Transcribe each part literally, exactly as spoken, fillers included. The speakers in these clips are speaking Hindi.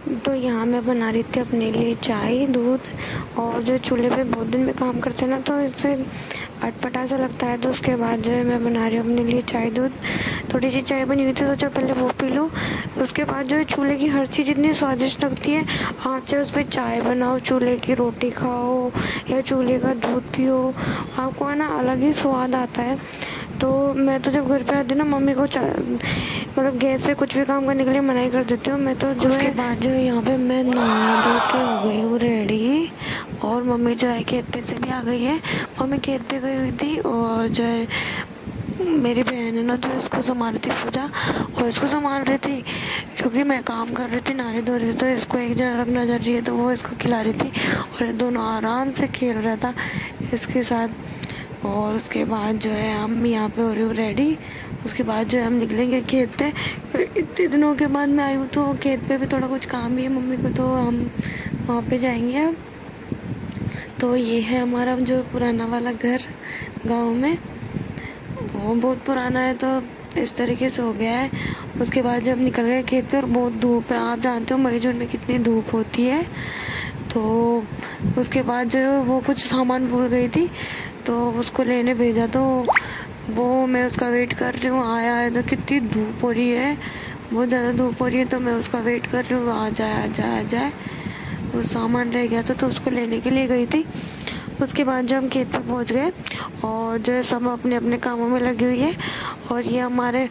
तो यहाँ मैं बना रही थी अपने लिए चाय दूध, और जो चूल्हे पे बहुत दिन में काम करते हैं ना तो इससे अटपटा सा लगता है। तो उसके बाद जो है मैं बना रही हूँ अपने लिए चाय दूध। थोड़ी सी चाय बनी हुई थी, सोचा पहले वो पी लूँ। उसके बाद जो है चूल्हे की हर चीज़ इतनी स्वादिष्ट लगती है। आप चाहे उस पर चाय बनाओ, चूल्हे की रोटी खाओ या चूल्हे का दूध पियो, आपको है ना अलग ही स्वाद आता है। तो मैं तो जब घर पे आती हूँ ना मम्मी को मतलब गैस पे कुछ भी काम करने के लिए मना ही कर देती हूँ मैं तो। जो उसके बाद जो है यहाँ पे मैं नहा धो के हो गई हूँ रेडी, और मम्मी जो है खेत पे से भी आ गई है। मम्मी खेत पे गई हुई थी, और जो है मेरी बहन है ना जो इसको संभाल रही थी पूजा, और इसको संभाल रही थी क्योंकि मैं काम कर रही थी, नारे धो रही थी। तो इसको एक जगह रखना जर रही है तो वो इसको खिला रही थी, और ये दोनों आराम से खेल रहा था इसके साथ। और उसके बाद जो है हम यहाँ पे हो रही हूँ रेडी। उसके बाद जो है हम निकलेंगे खेत पे। इतने दिनों के बाद मैं आई हूँ तो खेत पे भी थोड़ा कुछ काम भी है मम्मी को, तो हम वहाँ पे जाएंगे अब। तो ये है हमारा जो पुराना वाला घर गांव में, वो बहुत पुराना है तो इस तरीके से हो गया है। उसके बाद जब निकल गए खेत पे, और बहुत धूप है, आप जानते हो मई जून में कितनी धूप होती है। तो उसके बाद जो वो कुछ सामान भूल गई थी तो उसको लेने भेजा, तो वो मैं उसका वेट कर रही हूँ। आया है तो कितनी धूप हो रही है, बहुत ज़्यादा धूप हो रही है, तो मैं उसका वेट कर रही हूँ आ जाए आ जाए आ जाए। वो सामान रह गया था तो उसको लेने के लिए गई थी। उसके बाद जब हम खेत पे पहुँच गए, और जो है सब अपने अपने कामों में लगी हुई है। और ये हमारे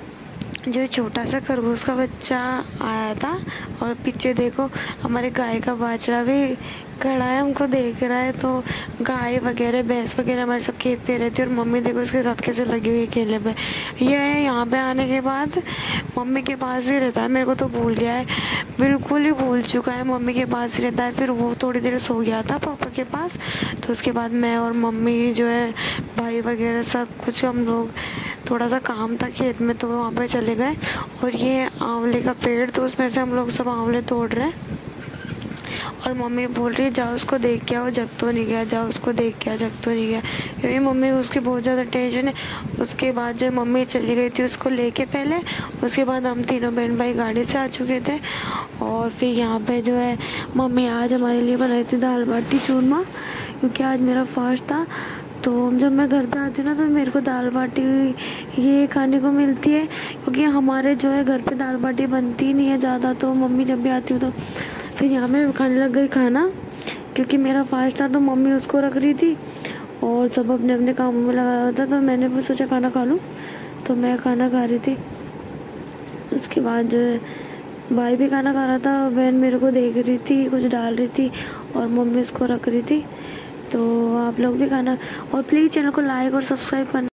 जो छोटा सा खरगोश का बच्चा आया था, और पीछे देखो हमारे गाय का बाछड़ा भी खड़ा है, हमको देख रहा है। तो गाय वगैरह भैंस वगैरह हमारे सब खेत पे रहती है, और मम्मी देखो इसके साथ कैसे लगी हुई है खेलने पे। ये है यहाँ पे आने के बाद मम्मी के पास ही रहता है, मेरे को तो भूल गया है, बिल्कुल ही भूल चुका है, मम्मी के पास ही रहता है। फिर वो थोड़ी देर सो गया था पापा के पास, तो उसके बाद मैं और मम्मी जो है भाई वगैरह सब कुछ हम लोग, थोड़ा सा काम था खेत में तो वहाँ पे चले गए। और ये आंवले का पेड़, तो उसमें से हम लोग सब आंवले तोड़ रहे हैं। और मम्मी बोल रही है जाओ उसको देख के आओ, जग तो नहीं गया, जाओ उसको देख के आओ, जग तो नहीं गया, क्योंकि मम्मी को उसकी बहुत ज़्यादा टेंशन है। उसके बाद जो मम्मी चली गई थी उसको लेके पहले, उसके बाद हम तीनों बहन भाई गाड़ी से आ चुके थे। और फिर यहाँ पे जो है मम्मी आज हमारे लिए बना रही थी दाल बाटी चूरमा, क्योंकि आज मेरा फास्ट था। तो जब मैं घर पे आती हूँ ना तो मेरे को दाल बाटी ये खाने को मिलती है, क्योंकि हमारे जो है घर पे दाल बाटी बनती नहीं है ज़्यादा। तो मम्मी जब भी आती हूँ तो फिर यहाँ मैं खाने लग गई खाना, क्योंकि मेरा फास्ट था तो मम्मी उसको रख रही थी और सब अपने अपने कामों में लगा हुआ था। तो मैंने भी सोचा खाना खा लूँ, तो मैं खाना खा रही थी। उसके बाद जो है भाई भी खाना खा रहा था, बहन मेरे को देख रही थी, कुछ डाल रही थी, और मम्मी उसको रख रही थी। तो आप लोग भी खाना, और प्लीज़ चैनल को लाइक और सब्सक्राइब करना।